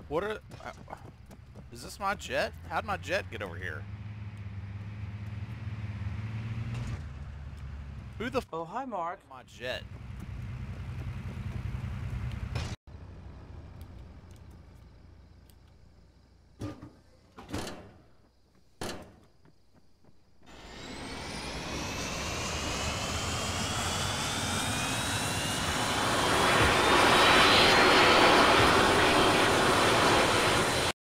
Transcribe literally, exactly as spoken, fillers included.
What are... Uh, is this my jet? How'd my jet get over here? Who the f... Oh, hi, Mark. My jet?